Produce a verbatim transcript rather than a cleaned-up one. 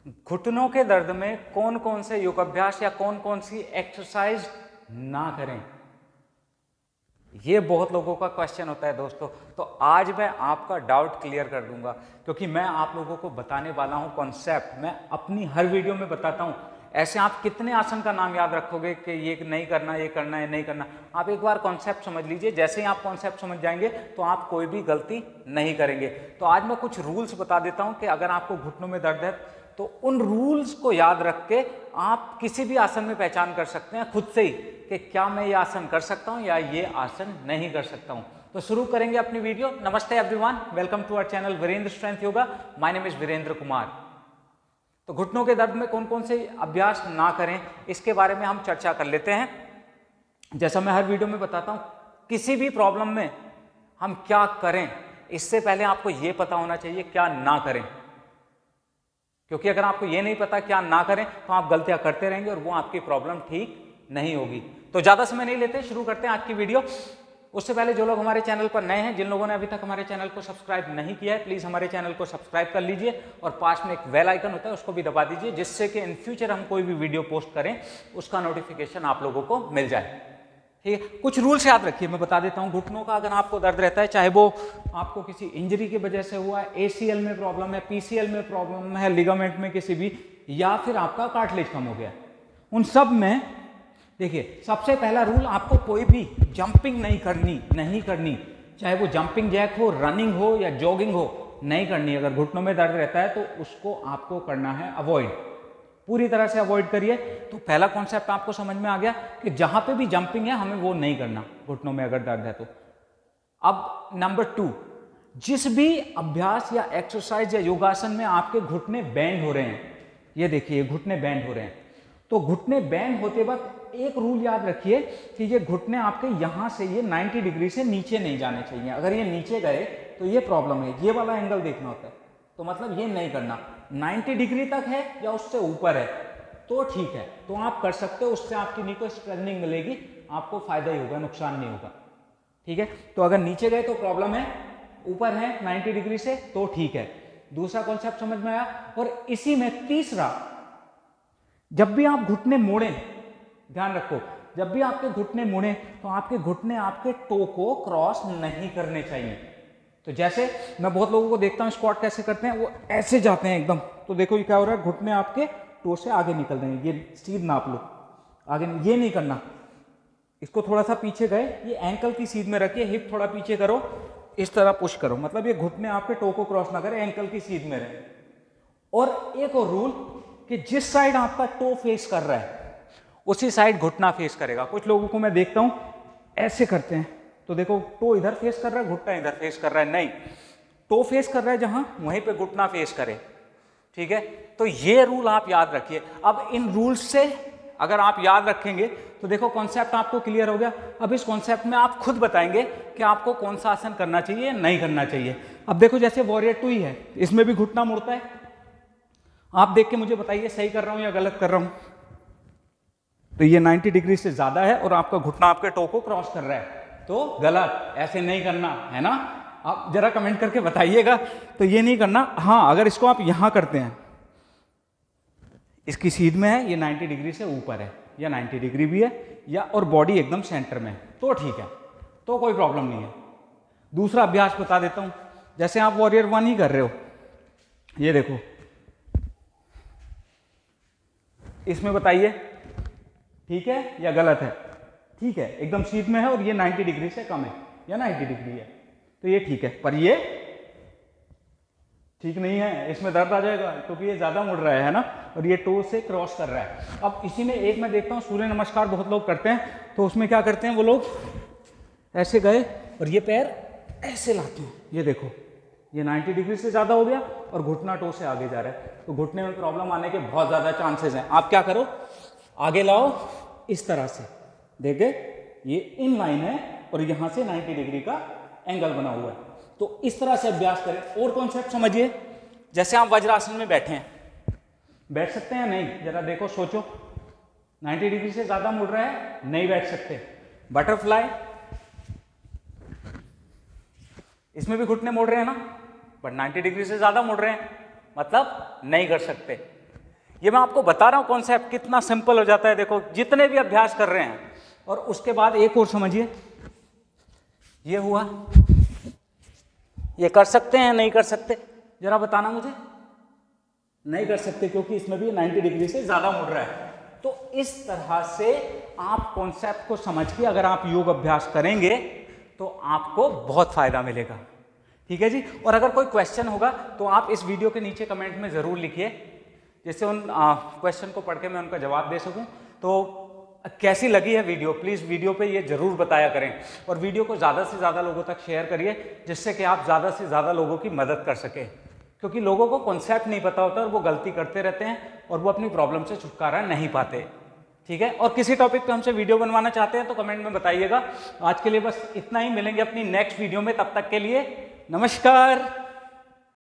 घुटनों के दर्द में कौन कौन से योगाभ्यास या कौन कौन सी एक्सरसाइज ना करें, ये बहुत लोगों का क्वेश्चन होता है दोस्तों। तो आज मैं आपका डाउट क्लियर कर दूंगा, क्योंकि मैं आप लोगों को बताने वाला हूं कॉन्सेप्ट। मैं अपनी हर वीडियो में बताता हूं। ऐसे आप कितने आसन का नाम याद रखोगे कि ये नहीं करना, ये करना है, नहीं करना। आप एक बार कॉन्सेप्ट समझ लीजिए, जैसे ही आप कॉन्सेप्ट समझ जाएंगे तो आप कोई भी गलती नहीं करेंगे। तो आज मैं कुछ रूल्स बता देता हूं कि अगर आपको घुटनों में दर्द है तो उन रूल्स को याद रख के आप किसी भी आसन में पहचान कर सकते हैं खुद से ही कि क्या मैं ये आसन कर सकता हूं या ये आसन नहीं कर सकता हूं। तो शुरू करेंगे अपनी वीडियो। नमस्ते everyone, welcome to our channel Virendra strength yoga. My name is Virendra Kumar. तो घुटनों के दर्द में कौन कौन से अभ्यास ना करें, इसके बारे में हम चर्चा कर लेते हैं। जैसा मैं हर वीडियो में बताता हूं, किसी भी प्रॉब्लम में हम क्या करें, इससे पहले आपको यह पता होना चाहिए क्या ना करें। क्योंकि अगर आपको ये नहीं पता क्या ना करें तो आप गलतियां करते रहेंगे और वो आपकी प्रॉब्लम ठीक नहीं होगी। तो ज्यादा समय नहीं लेते, शुरू करते हैं आज की वीडियो। उससे पहले जो लोग हमारे चैनल पर नए हैं, जिन लोगों ने अभी तक हमारे चैनल को सब्सक्राइब नहीं किया है, प्लीज हमारे चैनल को सब्सक्राइब कर लीजिए और पास में एक बेल आइकन होता है उसको भी दबा दीजिए, जिससे कि इन फ्यूचर हम कोई भी वीडियो पोस्ट करें उसका नोटिफिकेशन आप लोगों को मिल जाए। ठीक है, कुछ रूल्स याद रखिए, मैं बता देता हूं। घुटनों का अगर आपको दर्द रहता है, चाहे वो आपको किसी इंजरी की वजह से हुआ है, एसीएल में प्रॉब्लम है, पीसीएल में प्रॉब्लम है, लिगामेंट में किसी भी, या फिर आपका कार्टिलेज कम हो गया, उन सब में देखिए सबसे पहला रूल, आपको कोई भी जंपिंग नहीं करनी नहीं करनी चाहे वो जंपिंग जैक हो, रनिंग हो या जॉगिंग हो, नहीं करनी। अगर घुटनों में दर्द रहता है तो उसको आपको करना है अवॉइड, पूरी तरह से अवॉइड करिए। तो पहला कॉन्सेप्ट आपको समझ में आ गया कि जहां पे भी जंपिंग है हमें वो नहीं करना घुटनों में अगर दर्द है तो। अब नंबर टू, जिस भी अभ्यास या एक्सरसाइज या योगासन में आपके घुटने बैंड हो रहे हैं, ये देखिए घुटने बैंड हो रहे हैं, तो घुटने बैंड होते वक्त एक रूल याद रखिए कि ये घुटने आपके यहां से ये नब्बे डिग्री से नीचे नहीं जाने चाहिए। अगर ये नीचे गए तो ये प्रॉब्लम है, ये वाला एंगल देखना होता है। तो मतलब ये नहीं करना। नब्बे डिग्री तक है या उससे ऊपर है तो ठीक है, तो आप कर सकते हो, उससे आपकी नी को स्ट्रेंथनिंग मिलेगी, आपको फायदा ही होगा, नुकसान नहीं होगा। ठीक है, तो अगर नीचे गए तो प्रॉब्लम है, ऊपर है नब्बे डिग्री से तो ठीक है। दूसरा कॉन्सेप्ट समझ में आया। और इसी में तीसरा, जब भी आप घुटने मोड़े, ध्यान रखो, जब भी आपके घुटने मुड़े तो आपके घुटने आपके टो को क्रॉस नहीं करने चाहिए। तो जैसे मैं बहुत लोगों को देखता हूं स्क्वाट कैसे करते हैं, वो ऐसे जाते हैं एकदम, तो देखो ये क्या हो रहा है, घुटने आपके टो से आगे निकल रहे हैं, ये सीध नाप लो आगे, ये नहीं करना। इसको थोड़ा सा पीछे गए, ये एंकल की सीध में रखिए, हिप थोड़ा पीछे करो, इस तरह पुश करो, मतलब ये घुटने आपके टो को क्रॉस ना करें, एंकल की सीध में रहे। और एक और रूल कि जिस साइड आपका टो फेस कर रहा है उसी साइड घुटना फेस करेगा। कुछ लोगों को मैं देखता हूं ऐसे करते हैं, तो देखो टो इधर फेस कर रहा है, घुटना इधर फेस कर रहा है, नहीं, टो फेस कर रहा है जहां, वहीं पे घुटना फेस करे। ठीक है, तो ये रूल आप याद रखिए। अब इन रूल्स से अगर आप याद रखेंगे तो देखो कॉन्सेप्ट आपको क्लियर हो गया। अब इस कॉन्सेप्ट में आप खुद बताएंगे कि आपको कौन सा आसन करना चाहिए या नहीं करना चाहिए। अब देखो जैसे वॉरियर टू ही है, इसमें भी घुटना मुड़ता है। आप देख के मुझे बताइए सही कर रहा हूं या गलत कर रहा हूं। तो ये नब्बे डिग्री से ज्यादा है और आपका घुटना आपके टो को क्रॉस कर रहा है, तो गलत, ऐसे नहीं करना है ना। आप जरा कमेंट करके बताइएगा। तो ये नहीं करना। हाँ, अगर इसको आप यहां करते हैं, इसकी सीध में है, ये नब्बे डिग्री से ऊपर है या नब्बे डिग्री भी है, या और बॉडी एकदम सेंटर में है, तो ठीक है, तो कोई प्रॉब्लम नहीं है। दूसरा अभ्यास बता देता हूं। जैसे आप वॉरियर वन ही कर रहे हो, ये देखो, इसमें बताइए ठीक है या गलत है। ठीक है, एकदम सीध में है और ये नब्बे डिग्री से कम है या नब्बे डिग्री है, तो ये ठीक है। पर ये ठीक नहीं है, इसमें दर्द आ जाएगा क्योंकि ये ज्यादा मुड़ रहा है ना, और ये टो से क्रॉस कर रहा है। अब इसी में एक मैं देखता हूं सूर्य नमस्कार बहुत लोग करते हैं, तो उसमें क्या करते हैं वो लोग, ऐसे गए और ये पैर ऐसे लाते हैं, ये देखो ये नब्बे डिग्री से ज्यादा हो गया और घुटना टो से आगे जा रहा है, तो घुटने में प्रॉब्लम आने के बहुत ज्यादा चांसेस हैं। आप क्या करो, आगे लाओ इस तरह से, देखे ये इन लाइन है और यहां से नब्बे डिग्री का एंगल बना हुआ है, तो इस तरह से अभ्यास करें। और कॉन्सेप्ट समझिए, जैसे आप वज्रासन में बैठे हैं, बैठ सकते हैं नहीं, जरा देखो सोचो, नब्बे डिग्री से ज्यादा मुड़ रहा है, नहीं बैठ सकते। बटरफ्लाई, इसमें भी घुटने मुड़ रहे हैं ना, बट नब्बे डिग्री से ज्यादा मुड़ रहे हैं, मतलब नहीं कर सकते। ये मैं आपको बता रहा हूँ कॉन्सेप्ट कितना सिंपल हो जाता है। देखो जितने भी अभ्यास कर रहे हैं, और उसके बाद एक और समझिए, ये हुआ, ये कर सकते हैं नहीं कर सकते, जरा बताना मुझे। नहीं कर सकते क्योंकि इसमें भी नब्बे डिग्री से ज्यादा मुड़ रहा है। तो इस तरह से आप कॉन्सेप्ट को समझ के अगर आप योग अभ्यास करेंगे तो आपको बहुत फायदा मिलेगा। ठीक है जी। और अगर कोई क्वेश्चन होगा तो आप इस वीडियो के नीचे कमेंट में जरूर लिखिए, जिससे उन क्वेश्चन को पढ़ के मैं उनका जवाब दे सकूं। तो कैसी लगी है वीडियो, प्लीज़ वीडियो पे ये जरूर बताया करें, और वीडियो को ज़्यादा से ज़्यादा लोगों तक शेयर करिए, जिससे कि आप ज़्यादा से ज़्यादा लोगों की मदद कर सकें। क्योंकि लोगों को कॉन्सेप्ट नहीं पता होता और वो गलती करते रहते हैं और वो अपनी प्रॉब्लम से छुटकारा नहीं पाते। ठीक है। और किसी टॉपिक पे हमसे वीडियो बनवाना चाहते हैं तो कमेंट में बताइएगा। आज के लिए बस इतना ही, मिलेंगे अपनी नेक्स्ट वीडियो में, तब तक के लिए नमस्कार।